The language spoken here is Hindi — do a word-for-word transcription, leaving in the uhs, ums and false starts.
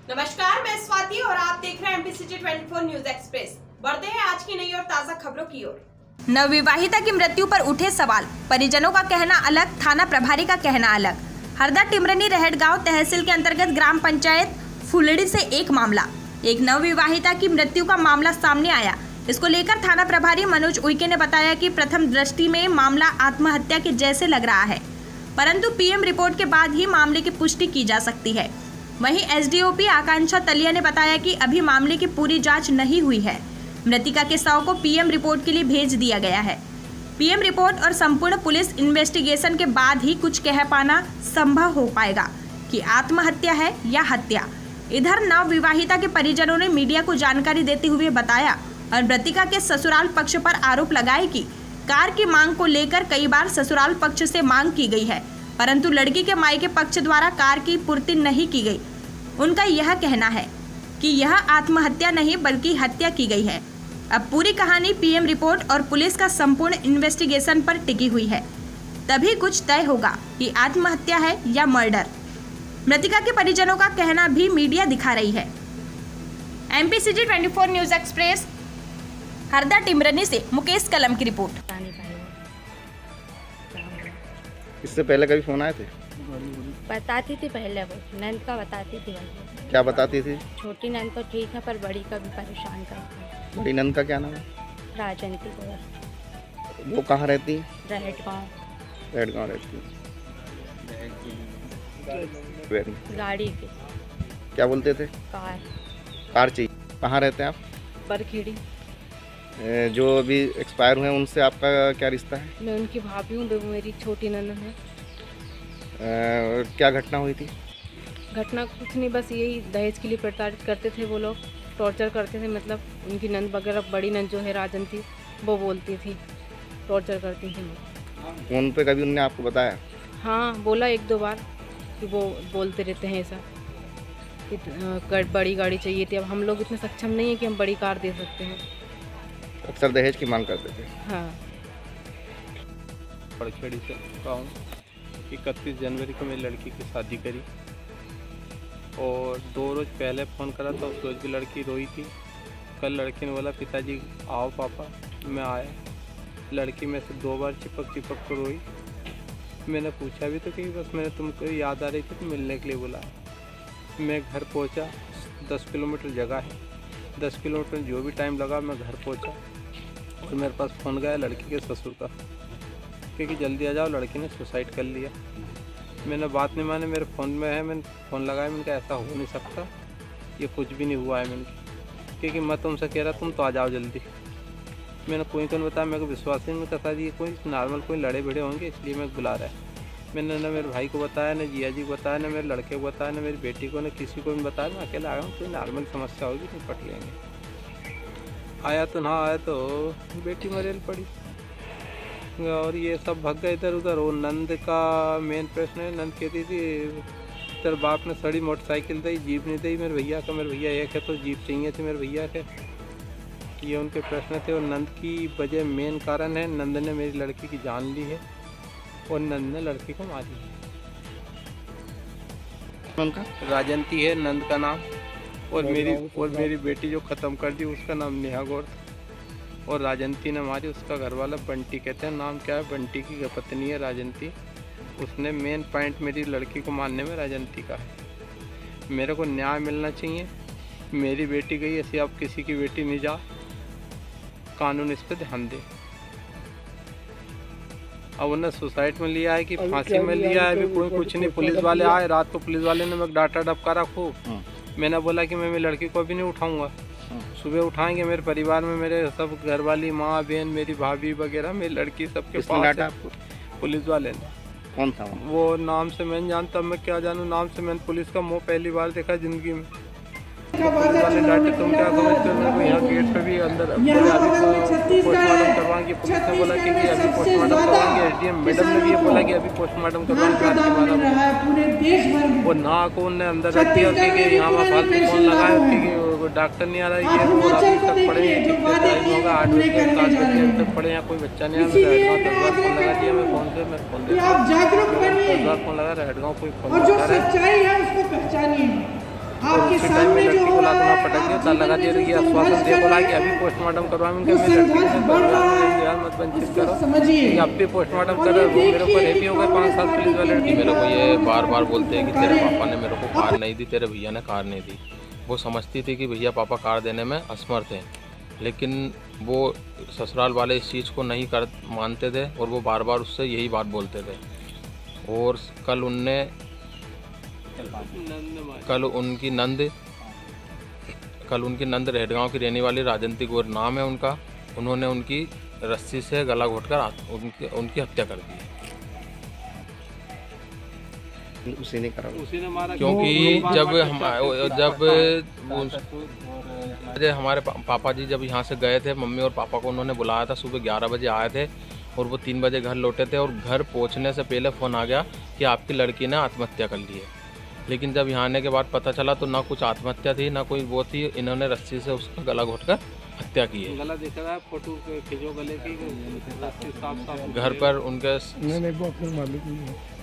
नमस्कार, मैं स्वाति और आप देख रहे हैं एमपी सिटी चौबीस न्यूज एक्सप्रेस। बढ़ते हैं आज की नई और ताजा खबरों की ओर। नवविवाहिता की मृत्यु पर उठे सवाल, परिजनों का कहना अलग, थाना प्रभारी का कहना अलग। हरदा टिमरनी रहटगांव तहसील के अंतर्गत ग्राम पंचायत फुलड़ी से एक मामला, एक नवविवाहिता की मृत्यु का मामला सामने आया। इसको लेकर थाना प्रभारी मनोज उइके ने बताया कि प्रथम दृष्टि में मामला आत्महत्या के जैसे लग रहा है, परंतु पीएम रिपोर्ट के बाद ही मामले की पुष्टि की जा सकती है। वहीं एसडीओपी आकांक्षा तलिया ने बताया कि अभी मामले की पूरी जांच नहीं हुई है। मृतिका के शव को पीएम रिपोर्ट के लिए भेज दिया गया है। पीएम रिपोर्ट और संपूर्ण पुलिस इन्वेस्टिगेशन के बाद ही कुछ कह पाना संभव हो पाएगा कि आत्महत्या है या हत्या। इधर नव विवाहिता के परिजनों ने मीडिया को जानकारी देते हुए बताया और मृतिका के ससुराल पक्ष पर आरोप लगाए कि कार की मांग को लेकर कई बार ससुराल पक्ष से मांग की गई है, परंतु लड़की के मायके पक्ष द्वारा कार की पूर्ति नहीं की गई। उनका यह कहना है कि यह आत्महत्या नहीं बल्कि हत्या की गई है। अब पूरी कहानी पीएम रिपोर्ट और पुलिस का संपूर्ण इन्वेस्टिगेशन पर टिकी हुई है, तभी कुछ तय होगा कि आत्महत्या है या मर्डर। मृतिका के परिजनों का कहना भी मीडिया दिखा रही है। एमपी सिटी चौबीस न्यूज एक्सप्रेस हरदा टिमरनी से मुकेश कलम की रिपोर्ट। इससे पहले कभी फोन आए थे? बताती थी पहले, वो नंद का बताती थी। क्या बताती थी? छोटी नंद तो ठीक है पर बड़ी का भी परेशान करती है। बड़ी नंद का क्या नाम है? राजंती को। वो कहाँ रहती? रहटगांव। रहटगांव रहती है। गाड़ी की क्या बोलते थे? कार। कार चाहिए। कहाँ रहते हैं आप? बरखेड़ी। जो अभी एक्सपायर हुए हैं उनसे आपका क्या रिश्ता है? मैं उनकी भाभी हूँ, वो मेरी छोटी नंद है। आ, क्या घटना हुई थी? घटना कुछ नहीं, बस यही दहेज के लिए प्रताड़ित करते थे वो लोग, टॉर्चर करते थे। मतलब उनकी नंद वगैरह, बड़ी नंद जो है राजंती, वो बोलती थी, टॉर्चर करती थी। फोन पे कभी उनने आपको बताया? हाँ, बोला एक दो बार कि वो बोलते रहते हैं ऐसा कि बड़ी गाड़ी चाहिए थी। अब हम लोग इतने सक्षम नहीं है कि हम बड़ी कार दे सकते हैं। अक्सर दहेज की मांग करते थे। हाँ। बरखेड़ी से गाँव इकतीस जनवरी को मेरी लड़की की शादी करी और दो रोज़ पहले फ़ोन करा तो उस रोज़ भी लड़की रोई थी। कल लड़की ने बोला पिताजी आओ पापा, मैं आया। लड़की में से दो बार चिपक चिपक कर रोई। मैंने पूछा भी तो कि बस मैंने तुमको याद आ रही थी तो मिलने के लिए बुलाया। मैं घर पहुंचा, दस किलोमीटर जगह है, दस किलोमीटर जो भी टाइम लगा मैं घर पहुंचा और मेरे पास फ़ोन गया लड़की के ससुर का, क्योंकि जल्दी आ जाओ लड़की ने सुसाइड कर लिया। मैंने बात नहीं माने, मेरे फ़ोन में है, मैंने फ़ोन लगाया, मैंने कहा ऐसा हो नहीं सकता, ये कुछ भी नहीं हुआ है। मैंने क्योंकि मैं तुमसे कह रहा तुम तो आ जाओ जल्दी। मैंने कोई को नहीं बताया, मेरे को विश्वास ही नहीं करता ये कोई नॉर्मल कोई लड़े भिड़े होंगे इसलिए मैं बुला रहा है। मैंने ना मेरे भाई को बताया, ना जिया जी को बताया, ना मेरे लड़के को बताया, ना मेरी बेटी को, ना किसी को भी बताया। मैं अकेला आया हूँ, कोई नॉर्मल समस्या होगी निपट लेंगे। आया तो ना आया तो बेटी मरेल पड़ी और ये सब भाग गए इधर उधर। और नंद का मेन प्रश्न है, नंद कहती थी तेरे बाप ने सड़ी मोटरसाइकिल दी, जीप नहीं दी मेरे भैया का, मेरे भैया एक है तो जीप चाहिए थी मेरे भैया के। ये उनके प्रश्न थे और नंद की वजह मेन कारण है, नंद ने मेरी लड़की की जान ली है और नंद ने लड़की को मारी है। उनका राजंती है नंद का नाम और मेरी और मेरी बेटी जो ख़त्म कर दी उसका नाम नेहा गौर और राजंती ने मारी, उसका घर वाला बंटी कहते हैं। नाम क्या है? बंटी की पत्नी है राजंती। उसने मेन पॉइंट मेरी लड़की को मारने में राजंती का है। मेरे को न्याय मिलना चाहिए। मेरी बेटी गई, ऐसी अब किसी की बेटी नहीं जा, कानून इस पर ध्यान दे। अब उन्हें सुसाइड में लिया है कि फांसी में लिया है, अभी कोई कुछ नहीं। पुलिस वाले आए रात को, पुलिस वाले ने मैं डाटा डबका खूब। मैंने बोला कि मैं मेरी लड़की को अभी नहीं उठाऊंगा, सुबह उठाएंगे। मेरे परिवार में मेरे सब घर वाली, माँ बहन, मेरी भाभी वगैरह, मेरी लड़की सबके पास डाटा आपको पुलिस वाले ने। कौन था वो? नाम से मैं जानता, मैं क्या जानूँ नाम से। मैंने पुलिस का मुँह पहली बार देखा जिंदगी में। पुलिस वाले डाटे तुम क्या समझते हो? यहाँ गेट पे भी अंदर पोस्टमार्टम करवाएंगे। पुलिस ने बोला कि अभी पोस्टमार्टम करवाएंगे। एसडीएम मैडम ने भी बोला कि अभी पोस्टमार्टम करवाएंगे। वो ना को उनने अंदर रख दिया कि यहाँ वहाँ फालतू फोन लगाए कि डॉक्टर नहीं आ रहा है, ये पूरा अभी तक पड़े टाइम होगा आठ बजे के सात बजे तक पड़े, यहाँ कोई बच्चा नहीं आया। मैं दस बार फोन लगा दिया, मैं फोन से मैं फोन दस बार फोन लगा रहटगांव कोई फोन लगा रहा है। और उसी टाइम में लड़की को लात मार पटक दिया, तार लगा दिया। ये आश्वासन दे बोला कि अभी पोस्टमार्टम करवाएं। उनके मेरी लड़की से परिवार मत वंचित करो, अब भी पोस्टमार्टम कर। वो मेरे ऊपर हैप्पी हो गए पाँच सात पुलिस वाले। लड़की मेरे को ये बार बार बोलते हैं कि तेरे पापा ने मेरे को कार नहीं दी, तेरे भैया ने कार नहीं दी। वो समझती थी कि भैया पापा कार देने में असमर्थ हैं, लेकिन वो ससुराल वाले इस चीज़ को नहीं कर मानते थे और वो बार बार उससे यही बात बोलते थे। और कल उनने कल उनकी नंद कल उनकी नंद रेहटगांव की रहने वाली राजंती गौर नाम है उनका, उन्होंने उनकी रस्सी से गला घोटकर उनकी उनकी हत्या कर दी। उसी ने करा, उसी ने मारा। क्योंकि जब हम जब जब हमारे पापा जी जब यहाँ से गए थे, मम्मी और पापा को उन्होंने बुलाया था, सुबह ग्यारह बजे आए थे और वो तीन बजे घर लौटे थे। और घर पहुँचने से पहले फ़ोन आ गया कि आपकी लड़की ने आत्महत्या कर ली है। लेकिन जब यहाँ आने के बाद पता चला तो ना कुछ आत्महत्या थी ना कोई वो थी, इन्होंने रस्सी से उसका गला घोटकर हत्या की है। गला दिख रहा है, फोटो खिंचो गले की, घर पर उनके नहीं नहीं वो अपने मालिक नहीं है।